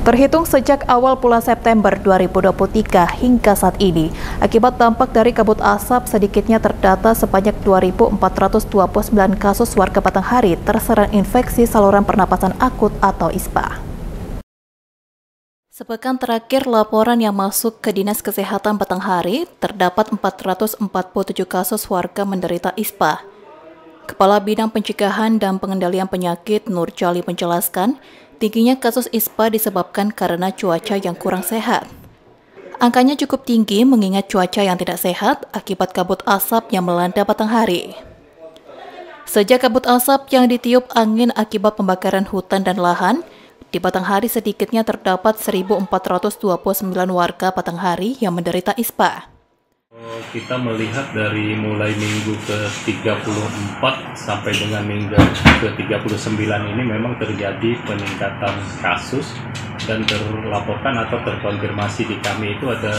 Terhitung sejak awal bulan September 2023 hingga saat ini, akibat dampak dari kabut asap sedikitnya terdata sebanyak 2.429 kasus warga Batanghari terserang infeksi saluran pernapasan akut atau ISPA. Sepekan terakhir laporan yang masuk ke Dinas Kesehatan Batanghari, terdapat 447 kasus warga menderita ISPA. Kepala Bidang Pencegahan dan Pengendalian Penyakit Nurjali menjelaskan, tingginya kasus ISPA disebabkan karena cuaca yang kurang sehat. Angkanya cukup tinggi mengingat cuaca yang tidak sehat akibat kabut asap yang melanda Batanghari. Sejak kabut asap yang ditiup angin akibat pembakaran hutan dan lahan, di Batanghari sedikitnya terdapat 1.429 warga Batanghari yang menderita ISPA. Kita melihat dari mulai minggu ke-34 sampai dengan minggu ke-39 ini memang terjadi peningkatan kasus dan terlaporkan atau terkonfirmasi di kami itu ada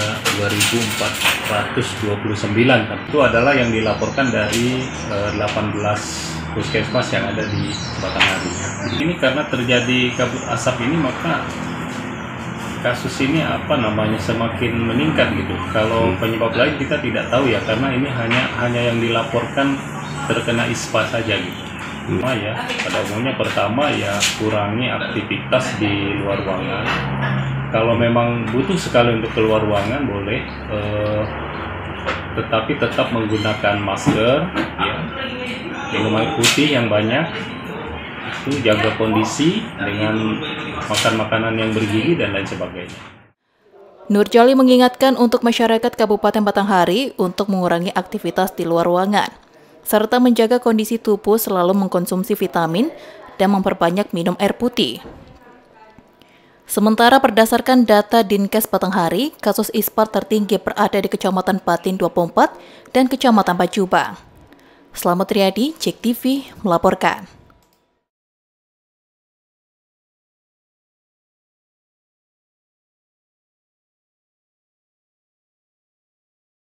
2.429. Itu adalah yang dilaporkan dari 18 puskesmas yang ada di Batanghari. Ini karena terjadi kabut asap ini maka kasus ini semakin meningkat gitu. Kalau penyebab lain kita tidak tahu ya, karena ini hanya yang dilaporkan terkena ISPA saja gitu. Ya, pada umumnya pertama ya kurangi aktivitas di luar ruangan. Kalau memang butuh sekali untuk keluar ruangan boleh, tetapi tetap menggunakan masker, ya, minum air putih yang banyak. Itu jaga kondisi dengan makan makanan yang bergizi dan lain sebagainya. Nurjali mengingatkan untuk masyarakat Kabupaten Batanghari untuk mengurangi aktivitas di luar ruangan, serta menjaga kondisi tubuh selalu mengkonsumsi vitamin dan memperbanyak minum air putih. Sementara berdasarkan data Dinkes Batanghari, kasus ISPA tertinggi berada di Kecamatan Patin 24 dan Kecamatan Pacubang. Selamat Riyadi, JEK TV melaporkan.